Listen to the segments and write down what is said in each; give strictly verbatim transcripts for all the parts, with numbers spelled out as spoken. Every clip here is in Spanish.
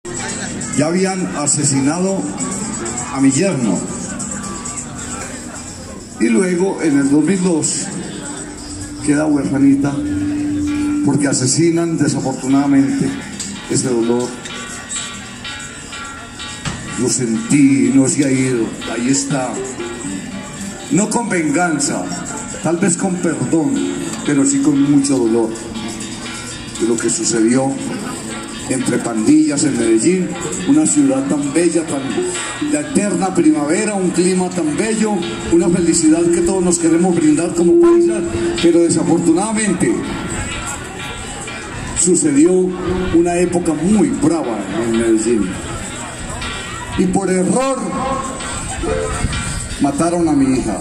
Ya habían asesinado a mi yerno. Y luego, en el dos mil dos, queda huerfanita porque asesinan desafortunadamente. Ese dolor lo sentí, no se ha ido, ahí está. No con venganza, tal vez con perdón, pero sí con mucho dolor de lo que sucedió entre pandillas en Medellín, una ciudad tan bella, tan de eterna primavera, un clima tan bello, una felicidad que todos nos queremos brindar como paisas, pero desafortunadamente sucedió una época muy brava en Medellín. Y por error mataron a mi hija.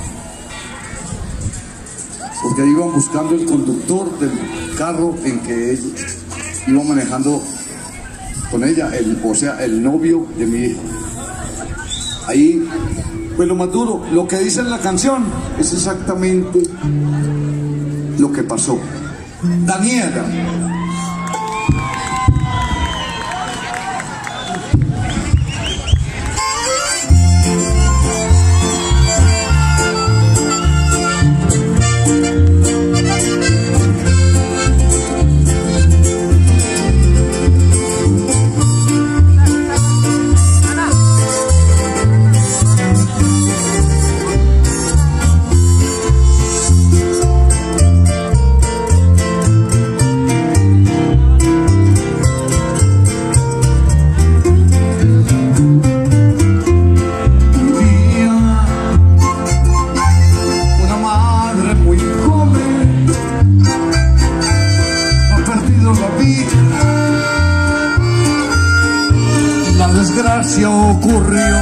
Porque iban buscando el conductor del carro en que ella iba manejando con ella, el, o sea, el novio de mi hija. Ahí, pues lo más duro, lo que dice en la canción es exactamente lo que pasó. Daniela. Desgracia ocurrió,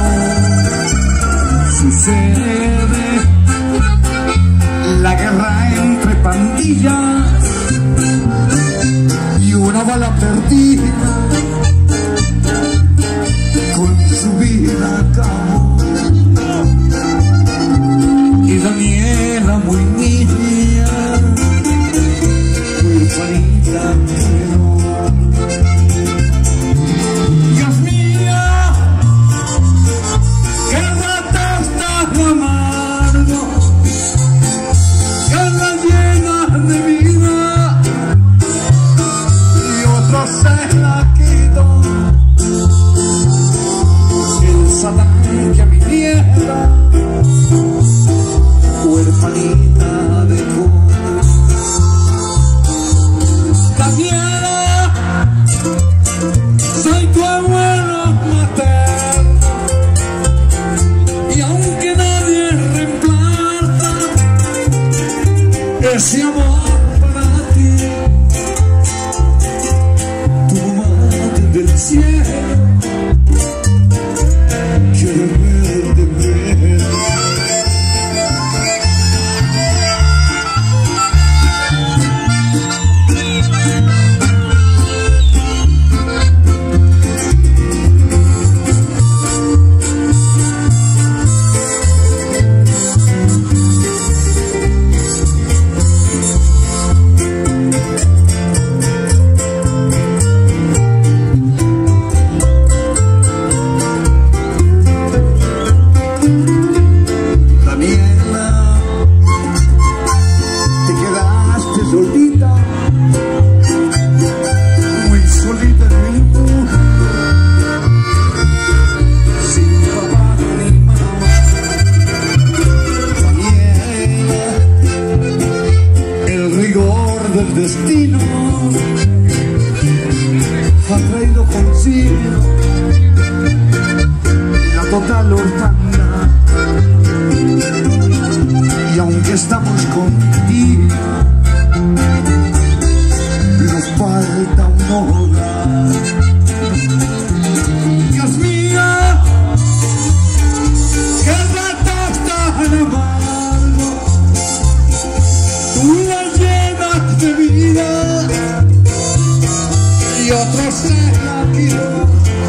sucede la guerra entre pandillas y una bala perdida con su vida acabó. Y Daniela, muy niña, muy bonita, pero que a mi nieta huerfanita dejó. Daniela, soy tu abuelo materno, y aunque nadie reemplaza ese amor para ti, tu madre del cielo quiero verte ver. El destino ha traído consigo la total orfandad, y aunque estamos contigo nos falta un hogar. Dios mío, qué rato tan amargo, tú la llenas de vida y otros se la quitó.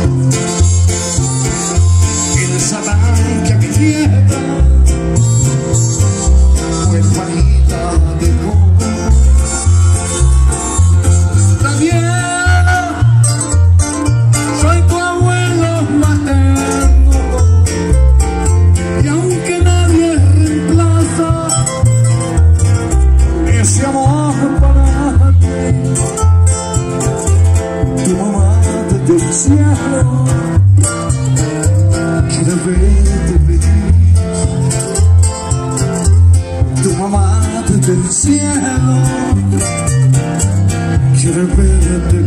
El Satán que a mi nieta huerfanita dejó. Daniela, soy verte